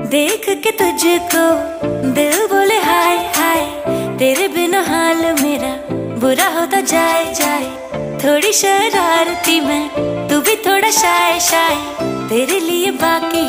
देख के तुझको दिल बोले हाय हाय, तेरे बिना हाल मेरा बुरा होता जाए जाए। थोड़ी शरारती मैं, तू भी थोड़ा शाय शाय, तेरे लिए बाकी